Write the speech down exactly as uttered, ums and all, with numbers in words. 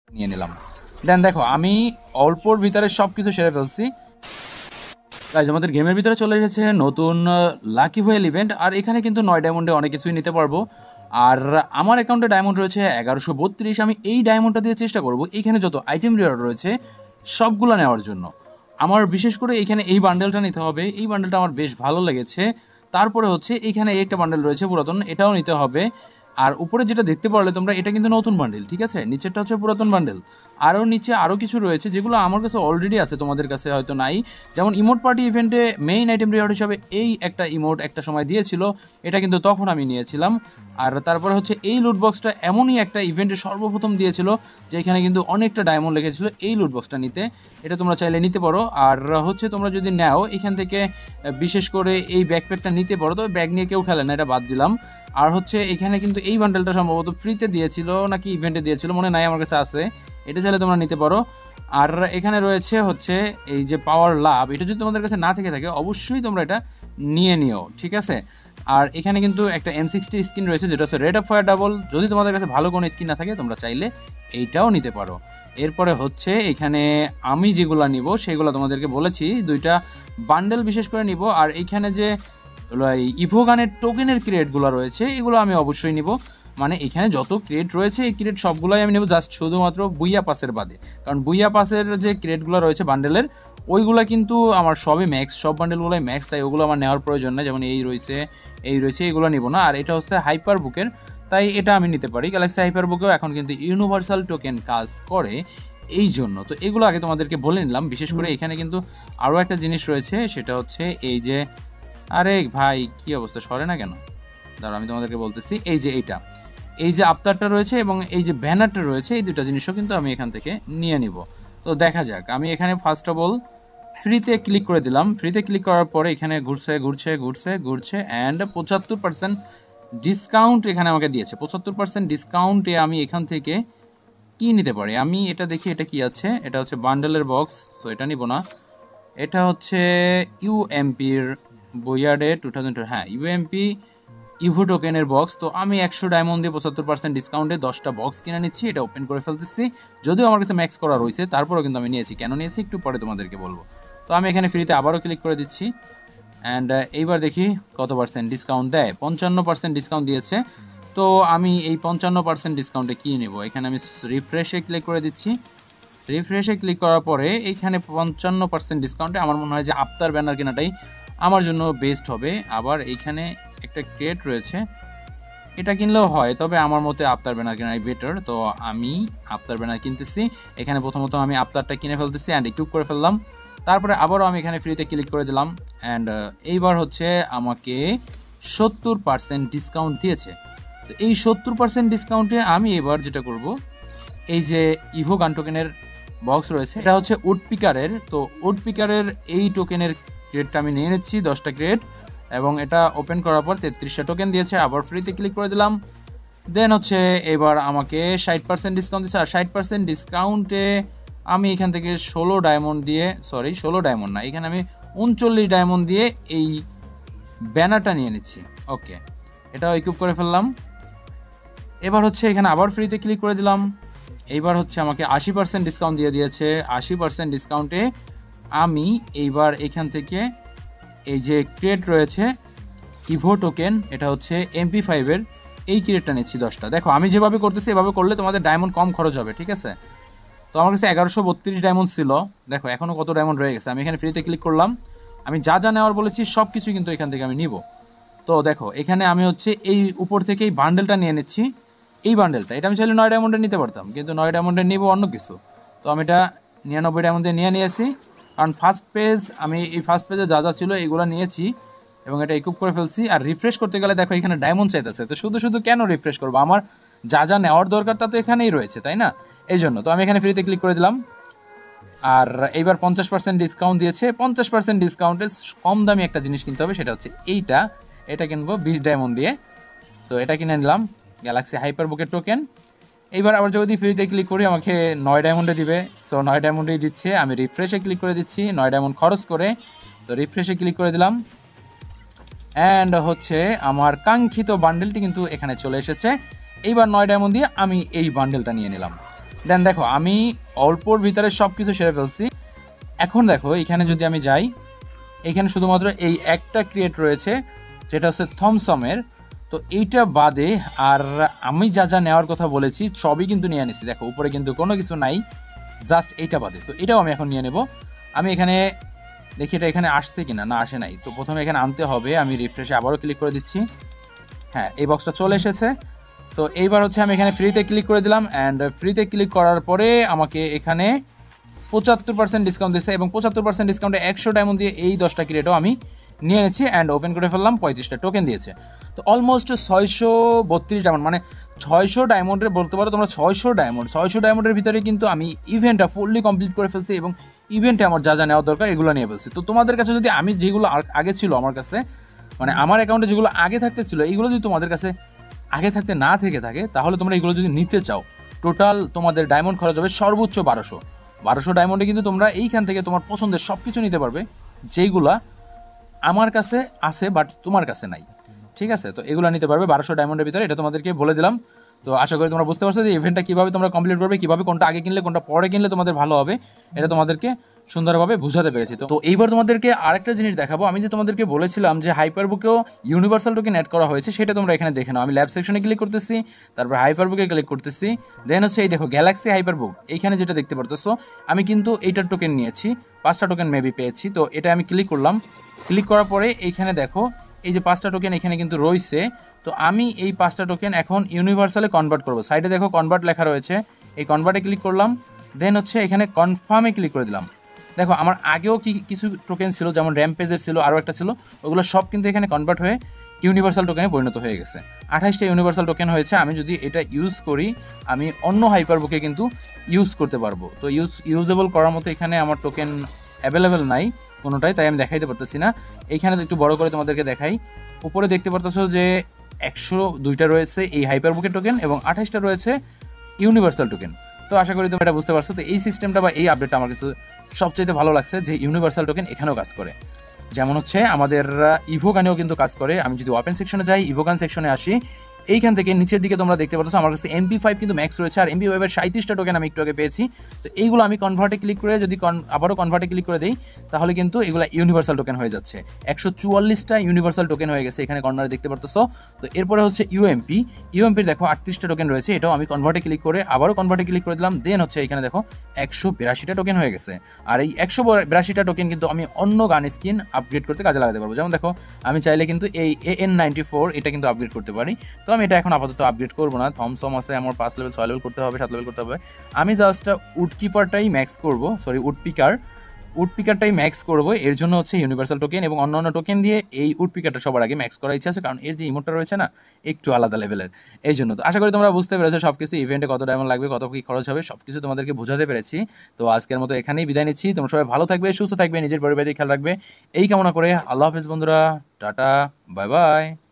নিয়ে নিলাম। দেন দেখো আমি অল্পর ভিতরে সব কিছু সেরে ফেলছি। গাইজ আমাদের গেমের ভিতরে চলে এসেছে নতুন লাকি হুয়েল ইভেন্ট, আর এখানে কিন্তু নয় ডায়মন্ডে অনেক কিছুই নিতে পারবো। আর আমার অ্যাকাউন্টে ডায়মন্ড রয়েছে এগারোশো বত্রিশ। আমি এই ডায়মন্ডটা দিয়ে চেষ্টা করব এখানে যত আইটেম রিওয়ার্ড রয়েছে সবগুলো নেওয়ার জন্য। আমার বিশেষ করে এখানে এই বান্ডেলটা নিতে হবে, এই বান্ডেলটা আমার বেশ ভালো লেগেছে। তারপরে হচ্ছে এখানে একটা বান্ডেল রয়েছে পুরাতন, এটাও নিতে হবে। আর উপরে যেটা দেখতে পারলে তোমরা, এটা কিন্তু নতুন বান্ডেল, ঠিক আছে? নিচেরটা হচ্ছে পুরাতন বান্ডেল। আরও নিচে আরও কিছু রয়েছে যেগুলো আমার কাছে অলরেডি আছে, তোমাদের কাছে হয়তো নাই। যেমন ইমোট পার্টি ইভেন্টে মেইন আইটেম রিওয়ার্ড হিসাবে এই একটা ইমোট একটা সময় দিয়েছিল, এটা কিন্তু তখন আমি নিয়েছিলাম। আর তারপরে হচ্ছে এই লুটবক্সটা এমনই একটা ইভেন্টে সর্বপ্রথম দিয়েছিল যে এখানে কিন্তু অনেকটা ডায়মন্ড লেগেছিল এই লুটবক্সটা নিতে। এটা তোমরা চাইলে নিতে পারো। আর হচ্ছে তোমরা যদি নাও এখান থেকে বিশেষ করে এই ব্যাকপ্যাকটা নিতে পারো, তবে ব্যাগ নিয়ে কেউ খেলে না, এটা বাদ দিলাম। আর হচ্ছে এখানে কিন্তু এই বান্ডেলটা সম্ভবত ফ্রিতে দিয়েছিল নাকি ইভেন্টে দিয়েছিল মনে নাই, আমার কাছে আছে, এটা চাইলে তোমরা নিতে পারো। আর এখানে রয়েছে হচ্ছে এই যে পাওয়ার লাভ, এটা যদি তোমাদের কাছে না থেকে থাকে অবশ্যই তোমরা এটা নিয়ে নিও, ঠিক আছে? আর এখানে কিন্তু একটা এম সিক্সটি স্কিন রয়েছে যেটা হচ্ছে রেড অফ ফায়ার ডাবল। যদি তোমাদের কাছে ভালো কোনো স্কিন না থাকে তোমরা চাইলে এইটাও নিতে পারো। এরপরে হচ্ছে এখানে আমি যেগুলো নিব সেগুলো তোমাদেরকে বলেছি, দুইটা বান্ডেল বিশেষ করে নিব। আর এইখানে যে ইভোগানের টোকেনের ক্রিয়েটগুলো রয়েছে এগুলো আমি অবশ্যই নিব। মানে এখানে যত ক্রিয়েট রয়েছে এই ক্রিয়েট সবগুলোই আমি নেব, জাস্ট শুধুমাত্র বুইয়া পাসের বাদে। কারণ বুইয়া পাসের যে ক্রিয়েটগুলো রয়েছে বান্ডেলের, ওইগুলো কিন্তু আমার সবই ম্যাক্স, সব বান্ডেলগুলোই ম্যাক্স, তাই ওগুলো আমার নেওয়ার প্রয়োজন না। যেমন এই রয়েছে এই রয়েছে এগুলো নিব না। আর এটা হচ্ছে হাইপার বুকের, তাই এটা আমি নিতে পারি। গ্যালাক্সি হাইপার বুকেও এখন কিন্তু ইউনিভার্সাল টোকেন কাজ করে, এই জন্য তো এগুলো আগে তোমাদেরকে বলে নিলাম। বিশেষ করে এখানে কিন্তু আরও একটা জিনিস রয়েছে, সেটা হচ্ছে এই যে, আরে ভাই কি অবস্থা, সরে না কেন? দাঁড়া আমি তোমাদেরকে বলতেছি। এই যে এইটা, এই যে আফতারটা রয়েছে এবং এই যে ব্যানারটা রয়েছে, এই দুটো জিনিসও কিন্তু আমি এখান থেকে নিয়ে নিব। তো দেখা যাক, আমি এখানে ফার্স্ট অফ অল ফ্রিতে ক্লিক করে দিলাম। ফ্রিতে ক্লিক করার পরে এখানে ঘুরছে ঘুরছে ঘুরছে ঘুরছে অ্যান্ড পঁচাত্তর পার্সেন্ট ডিসকাউন্ট এখানে আমাকে দিয়েছে। পঁচাত্তর পার্সেন্ট ডিসকাউন্টে আমি এখান থেকে কি নিতে পারি? আমি এটা দেখি, এটা কি আছে? এটা হচ্ছে বান্ডেলের বক্স, সো এটা নিব না। এটা হচ্ছে ইউএমপির বইয়ার্ডে টু থাউজেন্ড, হ্যাঁ ইউএমপি ইভো টোকেনের বক্স। তো আমি একশো ডায়মন্ড দিয়ে পঁচাত্তর পার্সেন্ট ডিসকাউন্টে দশটা বক্স কিনে নিচ্ছি, এটা ওপেন করে ফেলতেছি। যদিও আমার কাছে ম্যাক্স করা রয়েছে, তারপরেও কিন্তু আমি নিয়েছি। কেন নিয়েছি একটু পরে তোমাদেরকে বলবো। তো আমি এখানে ফ্রিতে আবারও ক্লিক করে দিচ্ছি অ্যান্ড এইবার দেখি কত পার্সেন্ট ডিসকাউন্ট দেয়। পঞ্চান্ন পার্সেন্ট ডিসকাউন্ট দিয়েছে। তো আমি এই পঞ্চান্ন পার্সেন্ট ডিসকাউন্টে কী নেব? এখানে আমি রিফ্রেশে ক্লিক করে দিচ্ছি। রিফ্রেশে ক্লিক করার পরে এইখানে পঞ্চান্ন পার্সেন্ট ডিসকাউন্টে আমার মনে হয় যে আফতার ব্যানার কেনাটাই আমার জন্য বেস্ট হবে। আবার এইখানে একটা ক্রিয়েট রয়েছে, এটা কিনলেও হয়, তবে আমার মতে আফতার ব্যানার কেনাই বেটার। তো আমি আফতার ব্যানার কিনতেছি। এখানে প্রথমত আমি আফতারটা কিনে ফেলতেছি অ্যান্ড ইকুইপ করে ফেললাম। তারপরে আবারও আমি এখানে ফ্রিতে ক্লিক করে দিলাম অ্যান্ড এইবার হচ্ছে আমাকে সত্তর পার্সেন্ট ডিসকাউন্ট দিয়েছে। তো এই সত্তর পার্সেন্ট ডিসকাউন্টে আমি এবার যেটা করব, এই যে ইভো গান টোকেনের বক্স রয়েছে, এটা হচ্ছে উড পিকারের। তো উড পিকারের এই টোকেনের ক্রেডটা আমি নিয়ে নিচ্ছি, দশটা ক্রেড, এবং এটা ওপেন করার পর তেত্রিশটা টোকেন দিয়েছে। আবার ফ্রিতে ক্লিক করে দিলাম। দেন হচ্ছে এবার আমাকে ষাট পার্সেন্ট ডিসকাউন্ট দিচ্ছে। আর ষাট পার্সেন্ট ডিসকাউন্টে আমি এখান থেকে ষোলো ডায়মন্ড দিয়ে, সরি ষোলো ডায়মন্ড না, এখানে আমি উনচল্লিশ ডায়মন্ড দিয়ে এই ব্যানারটা নিয়ে নিচ্ছি। ওকে, এটাও ইকুইপ করে ফেললাম। এবার হচ্ছে এখানে আবার ফ্রিতে ক্লিক করে দিলাম। এইবার হচ্ছে আমাকে আশি পার্সেন্ট ডিসকাউন্ট দিয়ে দিয়েছে। আশি পার্সেন্ট ডিসকাউন্টে আমি এইবার এখান থেকে এই যে ক্রেড রয়েছে ইভো টোকেন, এটা হচ্ছে এমপি ফাইভের এই ক্রেডটা নিচ্ছি দশটা। দেখো আমি যেভাবে করতেছি এভাবে করলে তোমাদের ডায়মন্ড কম খরচ হবে, ঠিক আছে? তো আমার কাছে এগারোশো বত্রিশ ডায়মন্ড ছিল, দেখো এখনও কত ডায়মন্ড রয়ে গেছে। আমি এখানে ফ্রিতে ক্লিক করলাম। আমি যা যা নেওয়ার বলেছি সব কিছু কিন্তু এখান থেকে আমি নিব। তো দেখো এখানে আমি হচ্ছে এই উপর থেকে এই বান্ডেলটা নিয়ে নিচ্ছি। এই বান্ডেলটা, এটা আমি চাইলে নয় ডায়মন্ডে নিতে পারতাম, কিন্তু নয় ডায়মন্ডে নিব অন্য কিছু। তো আমি এটা নিরানব্বই ডায়মন্ডে নিয়ে নিয়েছি, কারণ ফার্স্ট পেজ, আমি এই ফার্স্ট পেজে যা যা ছিল এগুলো নিয়েছি এবং এটা ইকুইপ করে ফেলছি। আর রিফ্রেশ করতে গেলে দেখো এখানে ডায়মন্ড চাইতেছে, তো শুধু শুধু কেন রিফ্রেশ করবো? আমার যা যা নেওয়ার দরকার তা তো এখানেই রয়েছে, তাই না? এই জন্য তো আমি এখানে ফ্রিতে ক্লিক করে দিলাম। আর এইবার পঞ্চাশ পার্সেন্ট ডিসকাউন্ট দিয়েছে। পঞ্চাশ পার্সেন্ট ডিসকাউন্টে কম দামি একটা জিনিস কিনতে হবে, সেটা হচ্ছে এইটা। এটা কিনবো বিশ ডায়মন্ড দিয়ে। তো এটা কিনে নিলাম, গ্যালাক্সি হাইপার বুকের টোকেন। এইবার আবার যদি ফ্রিতে ক্লিক করি আমাকে নয় ডায়মন্ডে দিবে, সো নয় ডায়মন্ডেই দিচ্ছে। আমি রিফ্রেশে ক্লিক করে দিচ্ছি নয় ডায়মন্ড খরচ করে। তো রিফ্রেশে ক্লিক করে দিলাম অ্যান্ড হচ্ছে আমার কাঙ্ক্ষিত বান্ডেলটি কিন্তু এখানে চলে এসেছে। এইবার নয় ডায়মন্ড দিয়ে আমি এই বান্ডেলটা নিয়ে নিলাম। দেন দেখো আমি অল্পর ভিতরে সব কিছু সেরে ফেলছি। এখন দেখো এখানে যদি আমি যাই, এখানে শুধুমাত্র এই একটা ক্রিয়েট রয়েছে যেটা হচ্ছে থমসমের। তো এইটা বাদে আর আমি যা যা নেওয়ার কথা বলেছি সবই কিন্তু নিয়ে নিছি। দেখো উপরে কিন্তু কোনো কিছু নাই, জাস্ট এইটা বাদে। তো এটাও আমি এখন নিয়ে নেব। আমি এখানে দেখি এটা এখানে আসছে কিনা, না আসে নাই। তো প্রথমে এখানে আনতে হবে, আমি রিফ্রেশে আবারও ক্লিক করে দিচ্ছি। হ্যাঁ, এই বক্সটা চলে এসেছে। তো এইবার হচ্ছে আমি এখানে ফ্রিতে ক্লিক করে দিলাম, অ্যান্ড ফ্রিতে ক্লিক করার পরে আমাকে এখানে পঁচাত্তর পার্সেন্ট ডিসকাউন্ট দিচ্ছে, এবং পঁচাত্তর পার্সেন্ট ডিসকাউন্টে একশো ডায়মন্ড দিয়ে এই দশটা ক্রিয়েটও আমি নিয়ে এনেছি অ্যান্ড ওপেন করে ফেললাম। পঁয়ত্রিশটা টোকেন দিয়েছে। তো অলমোস্ট ছয়শো বত্রিশ ডায়মন্ড, মানে ছয়শো ডায়মন্ডের বলতে পারো তোমরা, ছয়শো ডায়মন্ড ছয়শো ডায়মন্ডের ভিতরে কিন্তু আমি ইভেন্টটা ফুললি কমপ্লিট করে ফেলছি, এবং ইভেন্টে আমার যা যা নেওয়া দরকার এগুলো নিয়ে ফেলছি। তো তোমাদের কাছে যদি আমি যেগুলো আগে ছিল আমার কাছে, মানে আমার অ্যাকাউন্টে যেগুলো আগে থাকতে ছিল, এইগুলো যদি তোমাদের কাছে আগে থাকতে না থেকে থাকে, তাহলে তোমরা এগুলো যদি নিতে চাও, টোটাল তোমাদের ডায়মন্ড খরচ হবে সর্বোচ্চ বারোশো বারোশো ডায়মন্ডে কিন্তু তোমরা এইখান থেকে তোমার পছন্দের সব কিছু নিতে পারবে, যেইগুলা আমার কাছে আছে বাট তোমার কাছে নাই। ঠিক আছে, তো এগুলো নিতে পারবে বারোশো ডায়মন্ডের ভিতরে, এটা তোমাদেরকে বলে দিলাম। তো আশা করি তোমরা বুঝতে পারছো যে ইভেন্টটা কীভাবে তোমরা কমপ্লিট করবে, কীভাবে কোনটা আগে কিনলে কোনটা পরে কিনলে তোমাদের ভালো হবে, এটা তোমাদেরকে সুন্দরভাবে বুঝাতে পেরেছি। তো এইবার তোমাদেরকে আরেকটা জিনিস দেখাবো। আমি যে তোমাদেরকে বলেছিলাম যে হাইপার বুকেও ইউনিভার্সাল টোকেন অ্যাড করা হয়েছে, সেটা তোমরা এখানে দেখে নাও। আমি ল্যাব সেকশনে ক্লিক করতেছি, তারপর হাইপার বুকে ক্লিক করতেছি, দেন হচ্ছে এই দেখো গ্যালাক্সি হাইপার বুক, এইখানে যেটা দেখতে পারতেছো আমি কিন্তু এইটার টোকেন নিয়েছি, পাঁচটা টোকেন মেবি পেয়েছি। তো এটা আমি ক্লিক করলাম। ক্লিক করার পরে এইখানে দেখো এই যে পাঁচটা টোকেন এখানে কিন্তু রয়েছে। তো আমি এই পাঁচটা টোকেন এখন ইউনিভার্সালে কনভার্ট করব। সাইডে দেখো কনভার্ট লেখা রয়েছে, এই কনভার্টে ক্লিক করলাম। দেন হচ্ছে এখানে কনফার্মে ক্লিক করে দিলাম। দেখো আমার আগেও কি কিছু টোকেন ছিল, যেমন র্যাম্পেজের ছিল, আরও একটা ছিল, ওগুলো সব কিন্তু এখানে কনভার্ট হয়ে ইউনিভার্সাল টোকেনে পরিণত হয়ে গেছে। আঠাশটা ইউনিভার্সাল টোকেন হয়েছে। আমি যদি এটা ইউজ করি, আমি অন্য হাইপার বুকে কিন্তু ইউজ করতে পারবো। তো ইউজ ইউজেবল করার মতো এখানে আমার টোকেন অ্যাভেলেবেল নাই কোনোটাই, তাই আমি দেখাইতে পারতেছি না। এইখানে একটু বড় করে তোমাদেরকে দেখাই। উপরে দেখতে পারতেছো যে একশো দুইটা রয়েছে এই হাইপার বুকের টোকেন, এবং আঠাশটা রয়েছে ইউনিভার্সাল টোকেন। তো আশা করি তোমরা এটা বুঝতে পারছো। তো এই সিস্টেমটা বা এই আপডেটটা আমার কিছু সবচেয়ে ভালো লাগছে, যে ইউনিভার্সাল টোকেন এখানেও কাজ করে। যেমন হচ্ছে আমাদের ইভোগানেও কিন্তু কাজ করে। আমি যদি ওপেন সেকশনে যাই, ইভোগান সেকশনে আসি, এইখান থেকে নিচের দিকে তোমরা দেখতে পাচ্ছ আমার কাছে এমপি ফাইভ কিন্তু ম্যাক্স রয়েছে, আর এমপি ফাইভের সাঁত্রিশটা টোকেন আমি একটু আগে পেয়েছি। তো এইগুলো আমি কনভার্টে ক্লিক করে যদি আবারও কনভার্টে ক্লিক করে দিই, তাহলে কিন্তু এগুলো ইউনিভার্সাল টোকেন হয়ে যাচ্ছে। একশো চুয়াল্লিশটা ইউনিভার্সাল টোকেন হয়ে গেছে এখানে কর্নারে দেখতে পারতেছ। তো এরপরে হচ্ছে ইউএমপি, ইউএমপির দেখো আটত্রিশটা টোকেন রয়েছে, এটাও আমি কনভার্টে ক্লিক করে আবারও কনভার্টে ক্লিক করে দিলাম। দেন হচ্ছে এখানে দেখো একশো বিরাশিটা টোকেন হয়ে গেছে। আর এই একশো বিরাশিটা টোকেন কিন্তু আমি অন্য গান স্কিন আপগ্রেড করতে কাজে লাগাতে পারবো। যেমন দেখো আমি চাইলে কিন্তু এই এ এন নাইনটি ফোর এটা কিন্তু আপগ্রেড করতে পারি। তো আমি এটা এখন আপাতত আপগ্রেড করবো না। থমসম আছে আমার পাঁচ লেভেল, ছয় লেভেল করতে হবে, সাত লেভেল করতে হবে। আমি জাস্ট উড কিপারটাই ম্যাক্স করবো, সরি উড পিকার উড পিকারটাই ম্যাক্স করবো। এর জন্য হচ্ছে ইউনিভার্সাল টোকেন এবং অন্যান্য টোকেন দিয়ে এই উড পিকারটা সবার আগে ম্যাক্স করার ইচ্ছা আছে, কারণ এর যে ইমোটটা রয়েছে না একটু আলাদা লেভেলের, এই জন্য। তো আশা করি তোমরা বুঝতে পেরেছো সব কিছু, ইভেন্টে কত ডায়মন্ড লাগবে, কত কী খরচ হবে, সব কিছু তোমাদেরকে বোঝাতে পেরেছি। তো আজকের মতো এখানেই বিদায় নিচ্ছি। তোমরা সবাই ভালো থাকবে, সুস্থ থাকবে, নিজের পরিবারের খেয়াল রাখবে, এই কামনা করে আল্লাহ হাফেজ বন্ধুরা, টাটা, বাই বাই।